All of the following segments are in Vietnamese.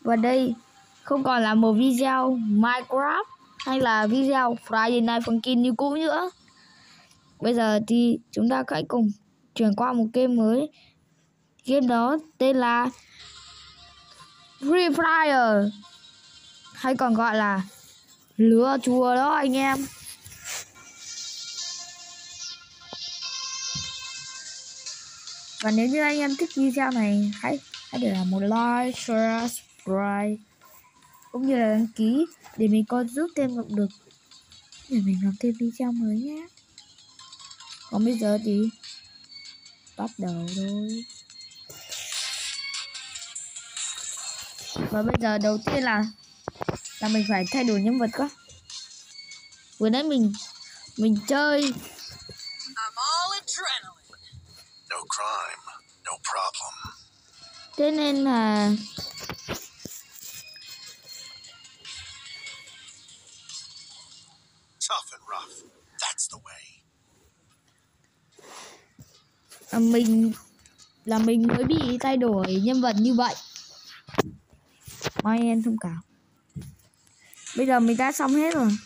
Và đây không còn là một video Minecraft hay là video Friday Night Funkin như cũ nữa. Bây giờ thì chúng ta hãy cùng chuyển qua một game mới. Game đó tên là Free Fire, hay còn gọi là lửa chùa đó anh em. Và nếu như anh em thích video này, hãy để lại một like, share, subscribe cũng như là đăng ký để mình có giúp thêm động lực để mình làm thêm video mới nhé. Còn bây giờ thì bắt đầu thôi. Và bây giờ đầu tiên là mình phải thay đổi nhân vật quá. Vừa nãy mình chơi thế nên là mình mới bị thay đổi nhân vật như vậy. Mong em thông cảm. Bây giờ mình đã xong hết rồi.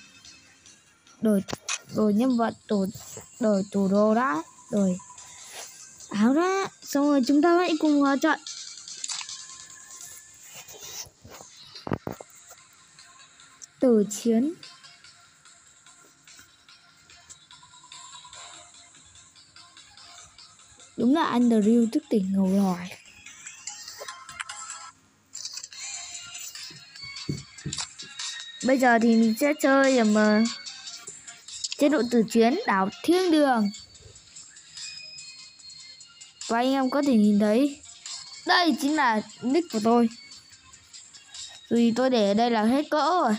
Đổi nhân vật, đổi tủ đồ đã, đổi áo đã. Xong rồi chúng ta hãy cùng vào trận. Tử chiến. Đúng là Andrew thức tỉnh ngầu lòi. Bây giờ thì mình sẽ chơi chế độ tử chiến đảo thiên đường. Và anh em có thể nhìn thấy đây chính là nick của tôi. Vì tôi để ở đây là hết cỡ rồi.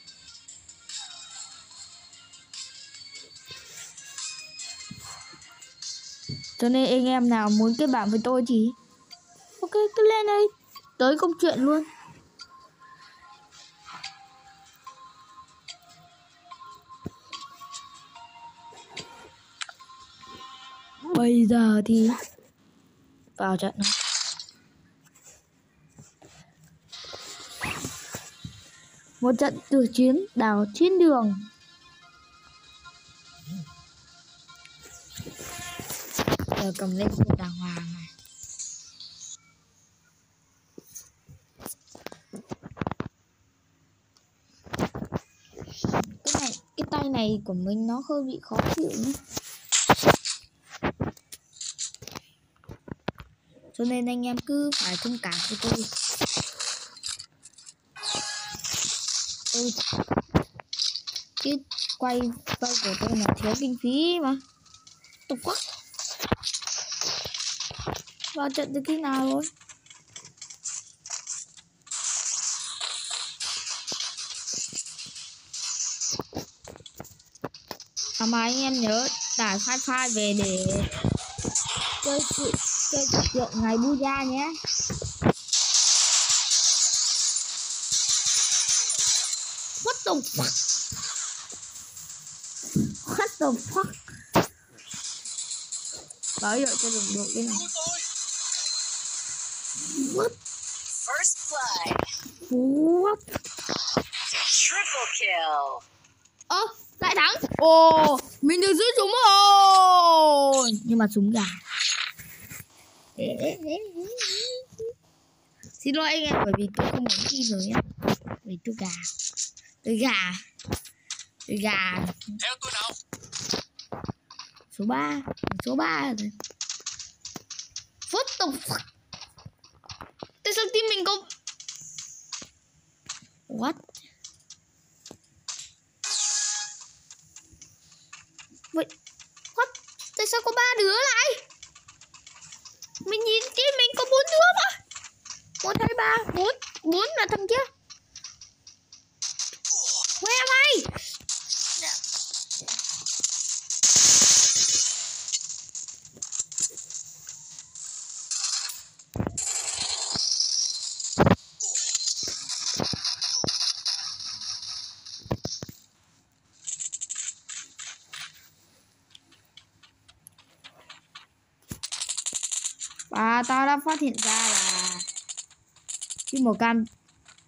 Cho nên anh em nào muốn kết bạn với tôi thì ok, cứ lên đây, tới công chuyện luôn. Bây giờ thì vào trận nào. Một trận tử chiến đảo thiên đường. Giờ cầm lên một đàng hoàng này. Cái tay này của mình nó hơi bị khó chịu nhé. Cho nên anh em cứ phải thông cảm với tôi. Cái quay của tôi là thiếu kinh phí mà. Tục quá. Vào trận từ khi nào rồi? Mà anh em nhớ tải file về để chơi thực hiện ngày Buja nhé. What the fuck? What the fuck? Bảo hiệu cho đồng đội cái này. What? First blood. What? Triple kill. Lại thắng. Ồ, mình được giữ súng rồi. Nhưng mà súng gà. Xin lỗi anh em bởi vì tôi không muốn thi rồi nhé. Vì tôi gà. Tôi gà. Theo tôi nào. Số 3 rồi. What the fuck? Tại sao team mình có what? Vậy what? Tại sao có 3 đứa lại? Mình nhìn team mình có 4 đứa mà. 1, 2, 3, 4 là thằng kia. Where am I? Và tao đã phát hiện ra là cái màu cam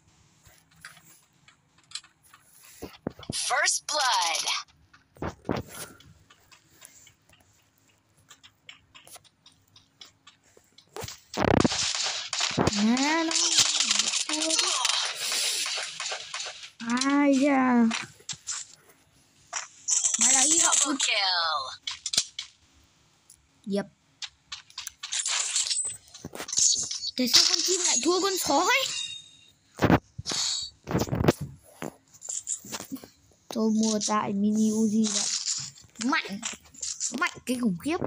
nó. Ai da. Mày là hy vọng. Double kill. Yep. Tại sao con chim lại thua con sói? Tôi mua tại mini Uzi vậy. Mạnh. Mạnh cái khủng khiếp.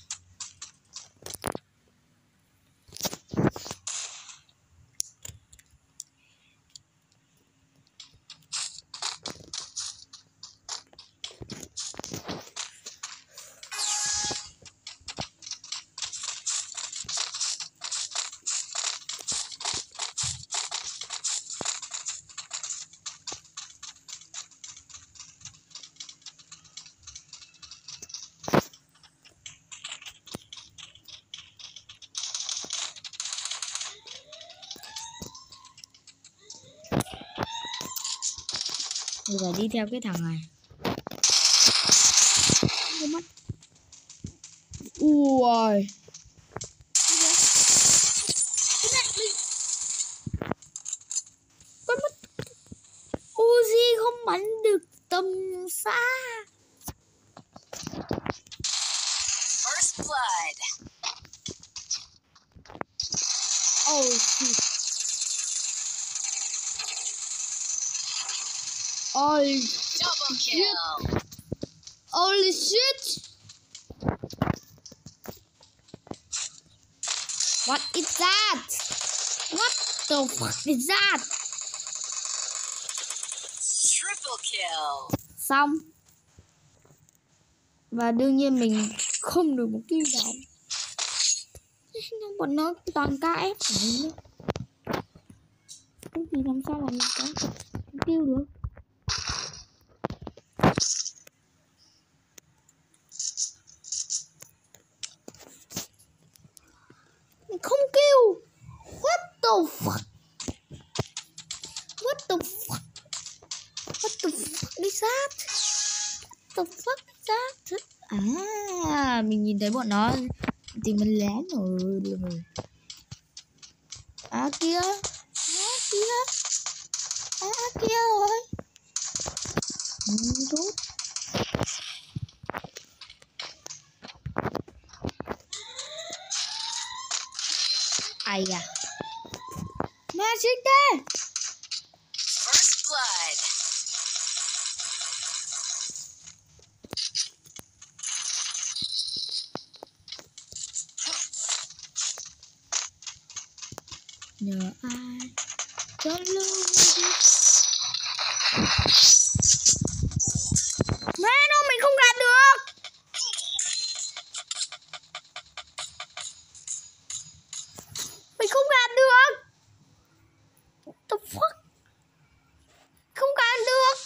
Bây giờ đi theo cái thằng này. Ui. Con mất. Uzi không bắn được tầm xa. First blood. Oh shit. Holy Double kill. Holy shit! What is that? What the fuck is that? Triple kill. Xong. Và đương nhiên mình không được một kill nào. Bọn nó toàn KF của mình nữa. Thế thì làm sao mà mình có kill được? Không kêu. What the fuck? What the fuck? What the fuck is that? What the fuck is that? À, mình nhìn thấy bọn nó thì mình lén rồi. À kia. À kia. À kia rồi. Tốt. Ai da. Magic there. First blood. Nhờ ai cho lưu. Mẹ nó mình không gạt được. Mình không gạt được. What the fuck? Không gạt được.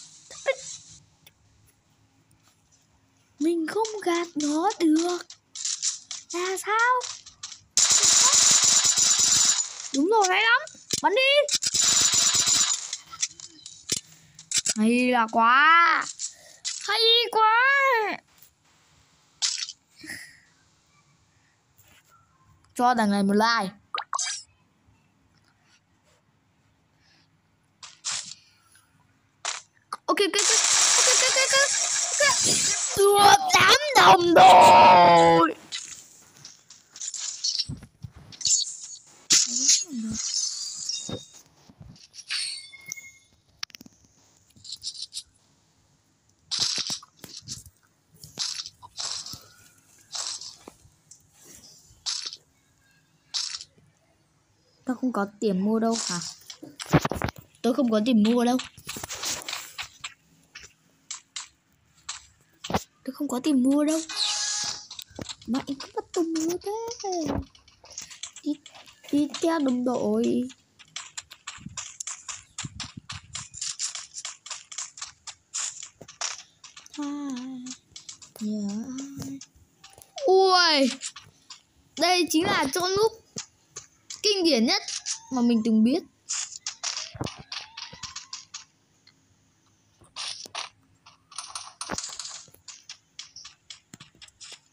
Mình không gạt nó được. Là sao? Đúng rồi, hay lắm. Bắn đi. Hay là quá. Hay quá. Cho thằng này một like. Ok. Được 8 đồng rồi. Tao không có tiền mua đâu hả? Tôi không có tiền mua đâu. Tôi không có tiền mua đâu. Mà anh cứ bắt tôi mua thế. Đi theo đồng đội. Ui. Đây chính là chỗ núp kinh điển nhất mà mình từng biết.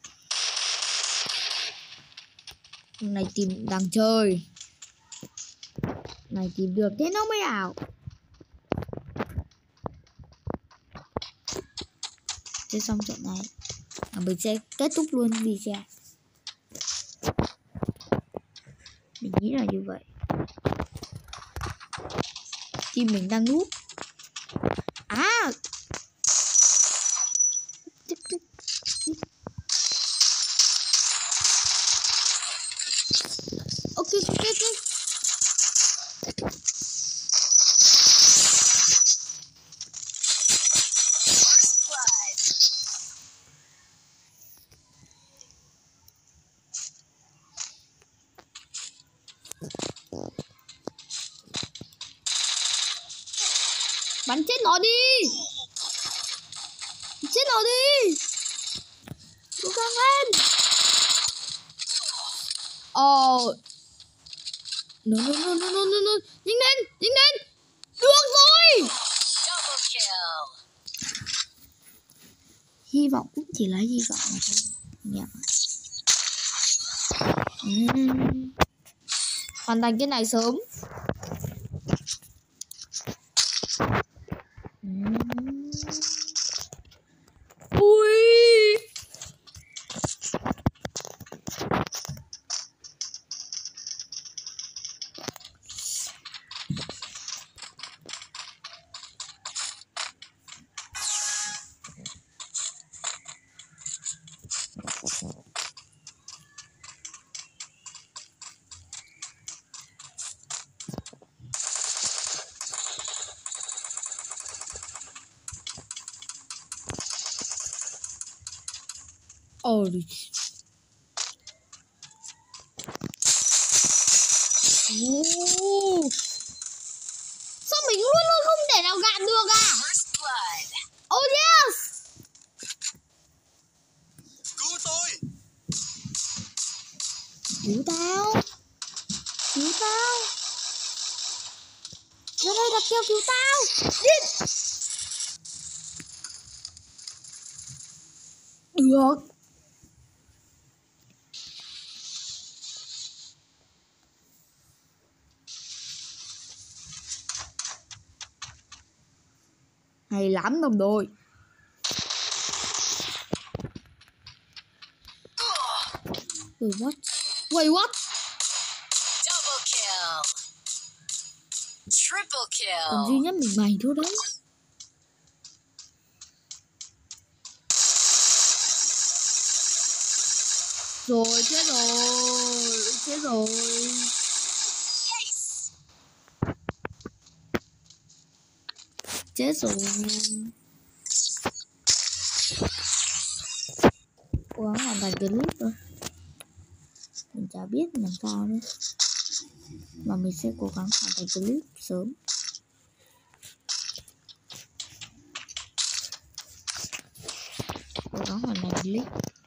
Này tìm đang chơi. Này tìm được thế nó mới ảo. Chơi xong trận này mình sẽ kết thúc luôn video. Mình nghĩ là như vậy. Team mình đang núp. Ok. First blood. Bắn chết nó đi. Chết nó đi. Cố gắng lên. No. Nhanh lên. Được rồi. Double kill. Hy vọng cũng chỉ là hy vọng mà thôi. Nhẹ. Hoàn thành cái này sớm. Ui. Sao mình luôn không thể nào gạt được à? First blood. Oh yes. Cứu tôi. Cứu tao. Ra đây đặt kêu cứu tao. Giết. Được. Hay lắm đồng đội. Wait what? Double kill. Triple kill. Còn duy nhất mình mày thôi đấy. Rồi chết rồi. Yes. Chết rồi. Cố gắng hoàn thành cái clip thôi. Mình chả biết làm sao nữa. Mà mình sẽ cố gắng hoàn thành clip sớm. Cố gắng hoàn thành clip.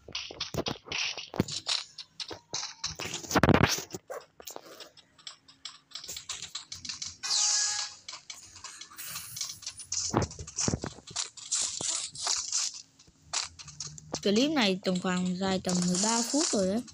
Clip này tổng khoảng dài tầm 13 phút rồi đấy.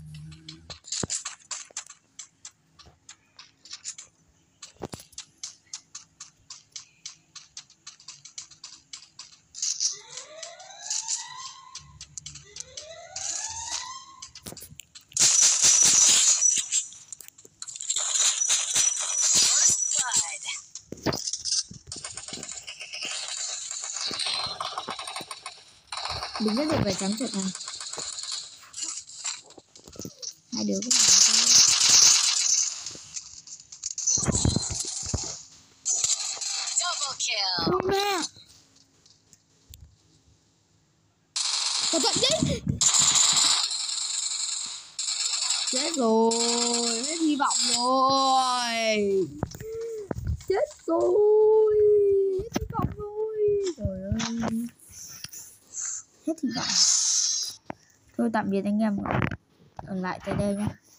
Mình nhất định phải thắng trận này. Hai đứa cũng phải thôi. Double kill. Không nè. Cẩn thận đi. Chết rồi. Hết hy vọng rồi. Chết rồi. Hết hy vọng rồi. Trời ơi. Hết hy vọng. Thôi tạm biệt anh em. Ở lại tới đây nhé.